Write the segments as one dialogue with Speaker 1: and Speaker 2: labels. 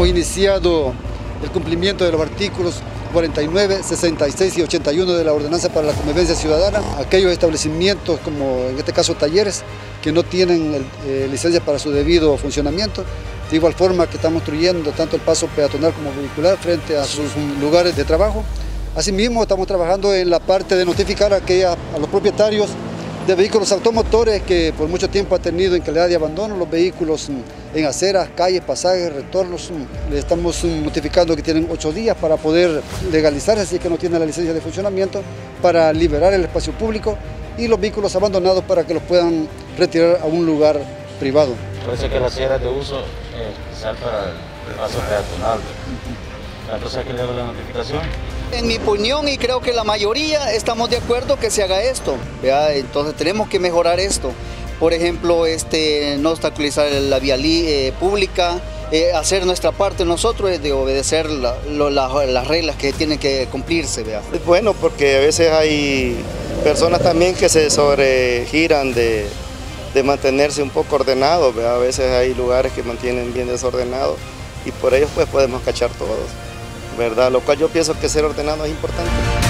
Speaker 1: hemos iniciado el cumplimiento de los artículos 49, 66 y 81 de la Ordenanza para la Convivencia Ciudadana. Aquellos establecimientos, como en este caso talleres, que no tienen licencia para su debido funcionamiento. De igual forma que estamos instruyendo tanto el paso peatonal como vehicular frente a sus lugares de trabajo. Asimismo, estamos trabajando en la parte de notificar a los propietarios de vehículos automotores que por mucho tiempo han tenido en calidad de abandono los vehículos en aceras, calles, pasajes, retornos. Les estamos notificando que tienen 8 días para poder legalizarse, así que no tienen la licencia de funcionamiento, para liberar el espacio público y los vehículos abandonados para que los puedan retirar a un lugar privado.
Speaker 2: Parece que las sierras de uso quizás para el paso peatonal. Entonces aquí le hago la notificación.
Speaker 3: En mi opinión, y creo que la mayoría estamos de acuerdo que se haga esto, ¿verdad? Entonces tenemos que mejorar esto. Por ejemplo, no obstaculizar la vía pública, hacer nuestra parte nosotros de obedecer las reglas que tienen que cumplirse, ¿verdad?
Speaker 4: Es bueno porque a veces hay personas también que se sobregiran de mantenerse un poco ordenados, ¿verdad? A veces hay lugares que mantienen bien desordenados y por ellos pues podemos cachar todos, ¿verdad? Lo cual yo pienso que ser ordenado es importante.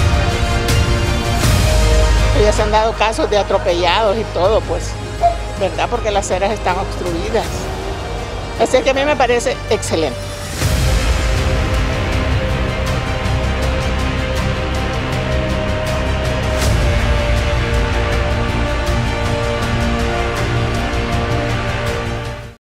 Speaker 5: Ya se han dado casos de atropellados y todo, pues, ¿verdad? Porque las aceras están obstruidas. Así que a mí me parece excelente.